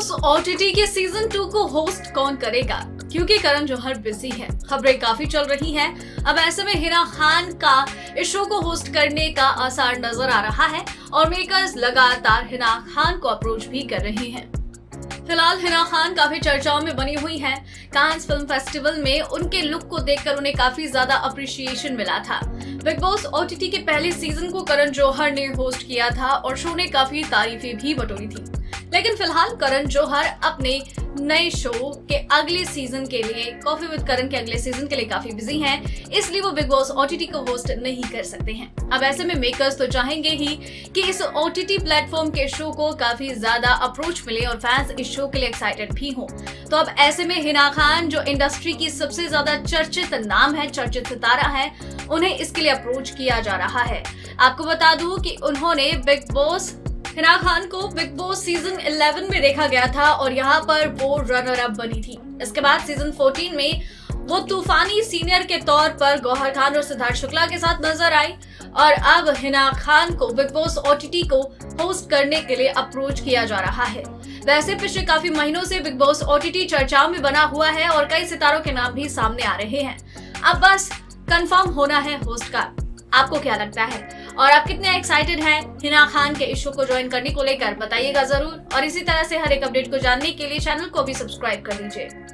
Boss OTT के season 2 को host कौन करेगा, क्योंकि करण जौहर बिजी है। खबरें काफी चल रही हैं। अब ऐसे में हिना खान का इस शो को होस्ट करने का आसार नजर आ रहा है और मेकर्स लगातार हिना खान को अप्रोच भी कर रहे हैं। फिलहाल हिना खान काफी चर्चाओं में बनी हुई हैं। कांस फिल्म फेस्टिवल में उनके लुक को देखकर उन्हें काफी ज्यादा अप्रिशिएशन मिला था। बिग बॉस ओटीटी के पहले सीजन को करण जौहर ने होस्ट किया था और शो ने काफी तारीफें भी बटोरी थी। लेकिन फिलहाल करण जौहर अपने नए शो के अगले सीजन के लिए, कॉफी विद करण के अगले सीजन के लिए काफी बिजी हैं, इसलिए वो बिग बॉस ओटीटी को होस्ट नहीं कर सकते हैं। अब ऐसे में मेकर्स तो चाहेंगे ही कि इस ओटीटी प्लेटफॉर्म के शो को काफी ज्यादा अप्रोच मिले और फैंस इस शो के लिए एक्साइटेड भी हों। तो अब ऐसे में हिना खान, जो इंडस्ट्री की सबसे ज्यादा चर्चित नाम है, चर्चित सितारा है, उन्हें इसके लिए अप्रोच किया जा रहा है। आपको बता दूं कि उन्होंने हिना खान को बिग बॉस सीजन 11 में देखा गया था और यहाँ पर वो रनर अप बनी थी। इसके बाद सीजन 14 में वो तूफानी सीनियर के तौर पर गौहर खान और सिद्धार्थ शुक्ला के साथ नजर आई और अब हिना खान को बिग बॉस ओटीटी को होस्ट करने के लिए अप्रोच किया जा रहा है। वैसे पिछले काफी महीनों से बिग बॉस ओटीटी चर्चाओं में बना हुआ है और कई सितारों के नाम भी सामने आ रहे हैं। अब बस कंफर्म होना है होस्ट का। आपको क्या लगता है और आप कितने एक्साइटेड हैं हिना खान के इस शो को ज्वाइन करने को लेकर, बताइएगा जरूर। और इसी तरह से हर एक अपडेट को जानने के लिए चैनल को भी सब्सक्राइब कर लीजिए।